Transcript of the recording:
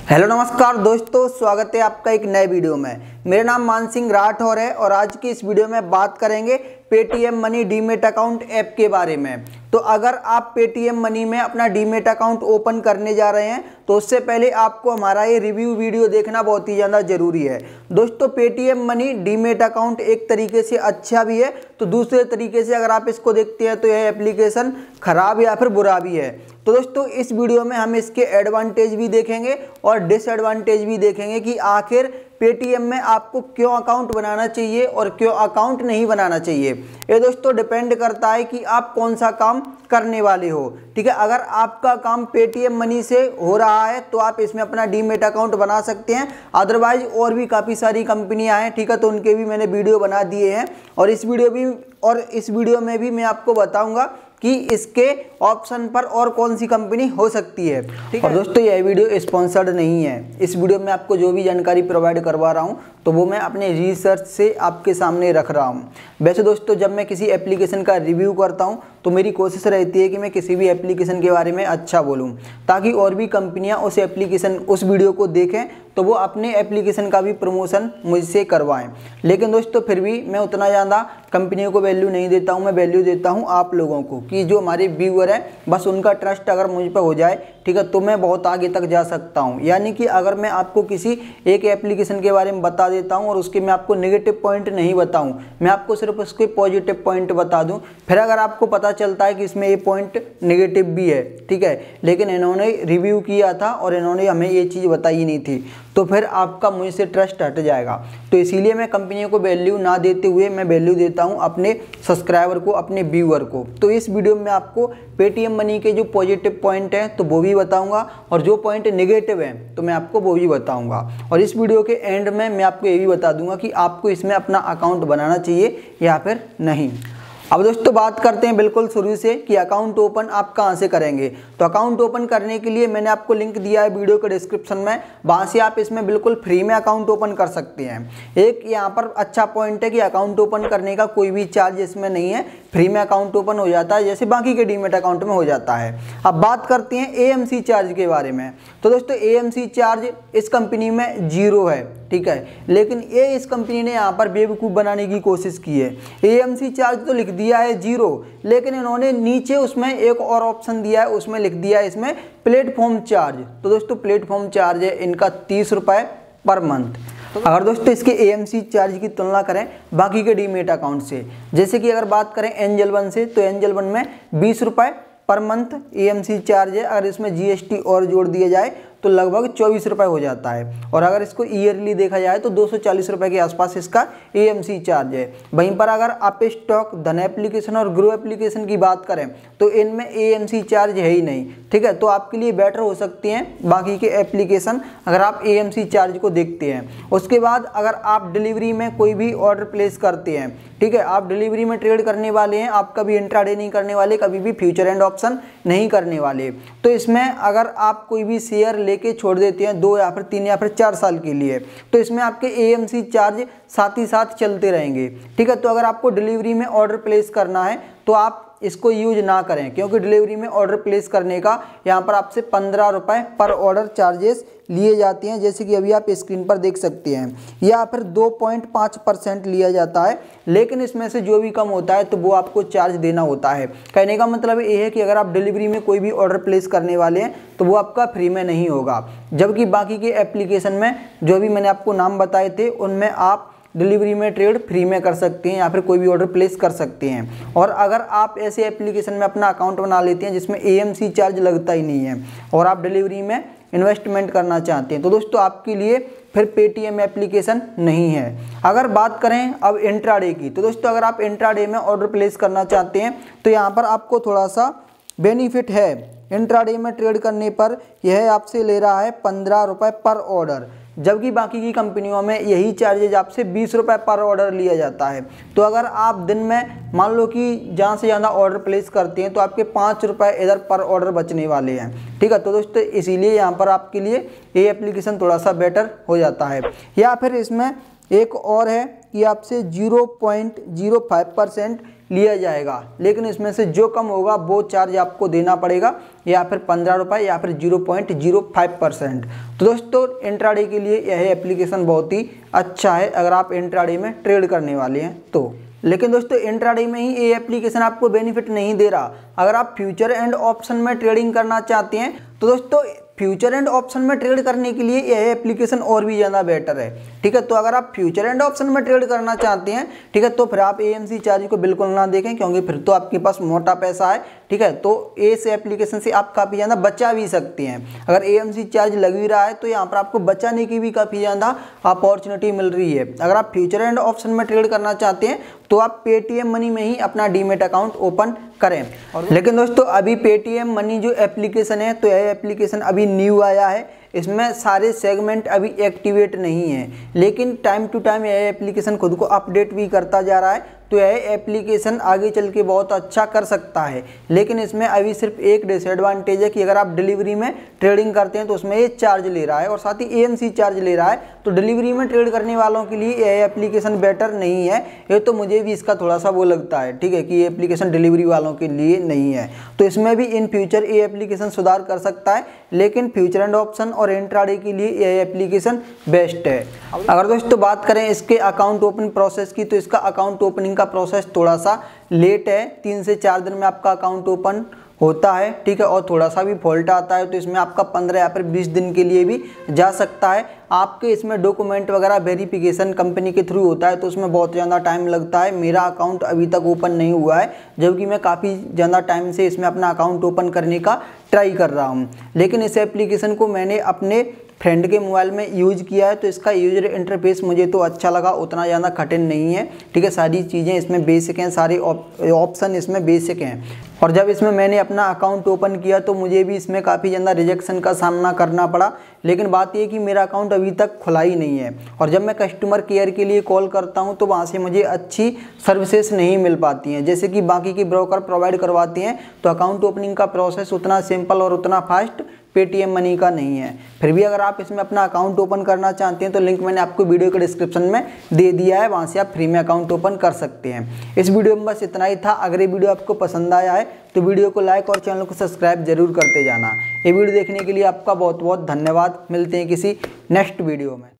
Hello नमस्कार दोस्तों, स्वागत है आपका एक नए वीडियो में। मेरा नाम मान सिंह राठौर है और आज की इस वीडियो में बात करेंगे Paytm money demat account app के बारे में। तो अगर आप पेटीएम मनी में अपना डीमेट अकाउंट ओपन करने जा रहे हैं तो उससे पहले आपको हमारा ये रिव्यू वीडियो देखना बहुत ही ज़्यादा ज़रूरी है। दोस्तों, पेटीएम मनी डीमेट अकाउंट एक तरीके से अच्छा भी है तो दूसरे तरीके से अगर आप इसको देखते हैं तो यह एप्लीकेशन ख़राब या फिर बुरा भी है। तो दोस्तों, इस वीडियो में हम इसके एडवांटेज भी देखेंगे और डिसएडवांटेज भी देखेंगे कि आखिर पेटीएम में आपको क्यों अकाउंट बनाना चाहिए और क्यों अकाउंट नहीं बनाना चाहिए। ये दोस्तों डिपेंड करता है कि आप कौन सा काम करने वाले हो। ठीक है, अगर आपका काम पेटीएम मनी से हो रहा है तो आप इसमें अपना डीमेट अकाउंट बना सकते हैं। अदरवाइज और भी काफ़ी सारी कंपनियां हैं, ठीक है, तो उनके भी मैंने वीडियो बना दिए हैं और इस वीडियो में भी मैं आपको बताऊंगा कि इसके ऑप्शन पर और कौन सी कंपनी हो सकती है। ठीक है, और दोस्तों यह वीडियो स्पॉन्सर्ड नहीं है। इस वीडियो में आपको जो भी जानकारी प्रोवाइड करवा रहा हूं तो वो मैं अपने रिसर्च से आपके सामने रख रहा हूं। वैसे दोस्तों, जब मैं किसी एप्लीकेशन का रिव्यू करता हूं तो मेरी कोशिश रहती है कि मैं किसी भी एप्लीकेशन के बारे में अच्छा बोलूं ताकि और भी कंपनियां उस वीडियो को देखें तो वो अपने एप्लीकेशन का भी प्रमोशन मुझसे करवाएं। लेकिन दोस्तों फिर भी मैं उतना ज़्यादा कंपनियों को वैल्यू नहीं देता हूं, मैं वैल्यू देता हूं आप लोगों को कि जो हमारे व्यूअर है बस उनका ट्रस्ट अगर मुझ पर हो जाए, ठीक है, तो मैं बहुत आगे तक जा सकता हूं। यानी कि अगर मैं आपको किसी एक एप्लीकेशन के बारे में बता देता हूं और उसके मैं आपको नेगेटिव पॉइंट नहीं बताऊं, मैं आपको सिर्फ उसके पॉजिटिव पॉइंट बता दूं, फिर अगर आपको पता चलता है कि इसमें ये पॉइंट नेगेटिव भी है, ठीक है, लेकिन इन्होंने रिव्यू किया था और इन्होंने हमें ये चीज़ बताई नहीं थी, तो फिर आपका मुझसे ट्रस्ट हट जाएगा। तो इसीलिए मैं कंपनियों को वैल्यू ना देते हुए मैं वैल्यू देता हूं अपने सब्सक्राइबर को, अपने व्यूअर को। तो इस वीडियो में आपको पेटीएम मनी के जो पॉजिटिव पॉइंट हैं तो वो भी बताऊंगा और जो पॉइंट नेगेटिव हैं तो मैं आपको वो भी बताऊंगा। और इस वीडियो के एंड में मैं आपको ये भी बता दूंगा कि आपको इसमें अपना अकाउंट बनाना चाहिए या फिर नहीं। अब दोस्तों बात करते हैं बिल्कुल शुरू से कि अकाउंट ओपन आप कहां से करेंगे। तो अकाउंट ओपन करने के लिए मैंने आपको लिंक दिया है वीडियो के डिस्क्रिप्शन में, वहां से आप इसमें बिल्कुल फ्री में अकाउंट ओपन कर सकते हैं। एक यहाँ पर अच्छा पॉइंट है कि अकाउंट ओपन करने का कोई भी चार्ज इसमें नहीं है, फ्री में अकाउंट ओपन हो जाता है जैसे बाकी के डीमेट अकाउंट में हो जाता है। अब बात करते हैं एएमसी चार्ज के बारे में। तो दोस्तों एएमसी चार्ज इस कंपनी में 0 है, ठीक है, लेकिन इस कंपनी ने यहाँ पर बेवकूफ़ बनाने की कोशिश की है। एएमसी चार्ज तो लिख दिया है 0, लेकिन इन्होंने नीचे उसमें एक और ऑप्शन दिया है, उसमें लिख दिया है इसमें प्लेटफॉर्म चार्ज। तो दोस्तों प्लेटफॉर्म चार्ज है इनका 30 रुपये पर मंथ। अगर दोस्तों इसके एएमसी चार्ज की तुलना करें बाकी के डीमेट अकाउंट से, जैसे कि अगर बात करें एंजल वन से, तो एंजल वन में 20 रुपये पर मंथ एएमसी चार्ज है। अगर इसमें जीएसटी और जोड़ दिया जाए तो लगभग 24 रुपये हो जाता है। और अगर इसको ईयरली देखा जाए तो 240 रुपये के आसपास इसका एएमसी चार्ज है। वहीं पर अगर आप स्टॉक, धन एप्लीकेशन और ग्रो एप्लीकेशन की बात करें तो इनमें एएमसी चार्ज है ही नहीं, ठीक है, तो आपके लिए बेटर हो सकती हैं बाकी के एप्लीकेशन अगर आप एएमसी चार्ज को देखते हैं। उसके बाद अगर आप डिलीवरी में कोई भी ऑर्डर प्लेस करते हैं, ठीक है, आप डिलीवरी में ट्रेड करने वाले हैं, आप कभी इंट्राडे नहीं करने वाले, कभी भी फ्यूचर एंड ऑप्शन नहीं करने वाले, तो इसमें अगर आप कोई भी शेयर लेके छोड़ देते हैं 2 या फिर 3 या फिर 4 साल के लिए, तो इसमें आपके एएमसी चार्ज साथ ही साथ चलते रहेंगे, ठीक है। तो अगर आपको डिलीवरी में ऑर्डर प्लेस करना है तो आप इसको यूज ना करें, क्योंकि डिलीवरी में ऑर्डर प्लेस करने का यहाँ पर आपसे 15 रुपये पर ऑर्डर चार्जेस लिए जाते हैं, जैसे कि अभी आप स्क्रीन पर देख सकते हैं, या फिर 2.5% लिया जाता है। लेकिन इसमें से जो भी कम होता है तो वो आपको चार्ज देना होता है। कहने का मतलब ये है कि अगर आप डिलीवरी में कोई भी ऑर्डर प्लेस करने वाले हैं तो वो आपका फ्री में नहीं होगा, जबकि बाकी के एप्लीकेशन में जो भी मैंने आपको नाम बताए थे उनमें आप डिलीवरी में ट्रेड फ्री में कर सकते हैं या फिर कोई भी ऑर्डर प्लेस कर सकते हैं। और अगर आप ऐसे एप्लीकेशन में अपना अकाउंट बना लेते हैं जिसमें एएमसी चार्ज लगता ही नहीं है और आप डिलीवरी में इन्वेस्टमेंट करना चाहते हैं तो दोस्तों आपके लिए फिर पेटीएम एप्लीकेशन नहीं है। अगर बात करें अब इंट्राडे की, तो दोस्तों अगर आप इंट्राडे में ऑर्डर प्लेस करना चाहते हैं तो यहाँ पर आपको थोड़ा सा बेनिफिट है। इंट्राडे में ट्रेड करने पर यह आपसे ले रहा है 15 रुपये पर ऑर्डर, जबकि बाकी की कंपनियों में यही चार्जेज आपसे 20 रुपये पर ऑर्डर लिया जाता है। तो अगर आप दिन में मान लो कि ज़्यादा से ज़्यादा ऑर्डर प्लेस करते हैं तो आपके 5 रुपये इधर पर ऑर्डर बचने वाले हैं, ठीक है। तो दोस्तों इसीलिए यहाँ पर आपके लिए ये एप्लीकेशन थोड़ा सा बेटर हो जाता है। या फिर इसमें एक और है ये आपसे 0.05% लिया जाएगा, लेकिन इसमें से जो कम होगा वो चार्ज आपको देना पड़ेगा, या फिर 15 रुपये या फिर 0.05%। तो दोस्तों इंट्राडे के लिए यह एप्लीकेशन बहुत ही अच्छा है अगर आप इंट्राडे में ट्रेड करने वाले हैं तो। लेकिन दोस्तों इंट्राडे में ही ये एप्लीकेशन आपको बेनिफिट नहीं दे रहा। अगर आप फ्यूचर एंड ऑप्शन में ट्रेडिंग करना चाहते हैं तो दोस्तों फ्यूचर एंड ऑप्शन में ट्रेड करने के लिए यह एप्लीकेशन और भी ज़्यादा बेटर है। ठीक है, तो अगर आप फ्यूचर एंड ऑप्शन में ट्रेड करना चाहते हैं, ठीक है, तो फिर आप एएमसी चार्ज को बिल्कुल ना देखें, क्योंकि फिर तो आपके पास मोटा पैसा है। ठीक है, तो इस एप्लीकेशन से आप काफ़ी ज़्यादा बचा भी सकते हैं। अगर एएमसी चार्ज लग भी रहा है तो यहाँ पर आपको बचाने की भी काफ़ी ज़्यादा अपॉर्चुनिटी मिल रही है। अगर आप फ्यूचर एंड ऑप्शन में ट्रेड करना चाहते हैं तो आप पेटीएम मनी में ही अपना डीमेट अकाउंट ओपन करें। लेकिन दोस्तों अभी पेटीएम मनी जो एप्लीकेशन है, तो यह एप्लीकेशन अभी न्यू आया है, इसमें सारे सेगमेंट अभी एक्टिवेट नहीं है, लेकिन टाइम टू टाइम यह एप्लीकेशन खुद को अपडेट भी करता जा रहा है। तो यह एप्लीकेशन आगे चल के बहुत अच्छा कर सकता है, लेकिन इसमें अभी सिर्फ एक डिसएडवांटेज है कि अगर आप डिलीवरी में ट्रेडिंग करते हैं तो उसमें ये चार्ज ले रहा है और साथ ही एएमसी चार्ज ले रहा है। तो डिलीवरी में ट्रेड करने वालों के लिए यह एप्लीकेशन बेटर नहीं है। ये तो मुझे भी इसका थोड़ा सा वो लगता है, ठीक है, कि ये एप्लीकेशन डिलीवरी वालों के लिए नहीं है। तो इसमें भी इन फ्यूचर ये एप्लीकेशन सुधार कर सकता है, लेकिन फ्यूचर एंड ऑप्शन और इंट्राडे के लिए यह एप्लीकेशन बेस्ट है। अगर दोस्तों बात करें इसके अकाउंट ओपन प्रोसेस की, तो इसका अकाउंट ओपनिंग का प्रोसेस थोड़ा सा लेट है, 3 से 4 दिन में आपका अकाउंट ओपन होता है। ठीक है, और थोड़ा सा भी फॉल्ट आता है तो इसमें आपका 15 या फिर 20 दिन के लिए भी जा सकता है। आपके इसमें डॉक्यूमेंट वगैरह वेरिफिकेशन कंपनी के थ्रू होता है, तो उसमें बहुत ज़्यादा टाइम लगता है। मेरा अकाउंट अभी तक ओपन नहीं हुआ है, जबकि मैं काफ़ी ज़्यादा टाइम से इसमें अपना अकाउंट ओपन करने का ट्राई कर रहा हूँ। लेकिन इस एप्लीकेशन को मैंने अपने फ्रेंड के मोबाइल में यूज़ किया है, तो इसका यूजर इंटरफेस मुझे तो अच्छा लगा, उतना ज़्यादा कठिन नहीं है। ठीक है, सारी चीज़ें इसमें बेसिक हैं, सारे ऑप्शन इसमें बेसिक हैं। और जब इसमें मैंने अपना अकाउंट ओपन किया तो मुझे भी इसमें काफ़ी ज़्यादा रिजेक्शन का सामना करना पड़ा। लेकिन बात यह कि मेरा अकाउंट अभी तक खुला ही नहीं है, और जब मैं कस्टमर केयर के लिए कॉल करता हूं तो वहां से मुझे अच्छी सर्विसेज नहीं मिल पाती हैं, जैसे कि बाकी के ब्रोकर प्रोवाइड करवाते हैं। तो अकाउंट ओपनिंग का प्रोसेस उतना सिंपल और उतना फास्ट पेटीएम मनी का नहीं है। फिर भी अगर आप इसमें अपना अकाउंट ओपन करना चाहते हैं तो लिंक मैंने आपको वीडियो के डिस्क्रिप्शन में दे दिया है, वहां से आप फ्री में अकाउंट ओपन कर सकते हैं। इस वीडियो में बस इतना ही था। अगर ये वीडियो आपको पसंद आया है तो वीडियो को लाइक और चैनल को सब्सक्राइब जरूर करते जाना। ये वीडियो देखने के लिए आपका बहुत बहुत धन्यवाद। मिलते हैं किसी नेक्स्ट वीडियो में।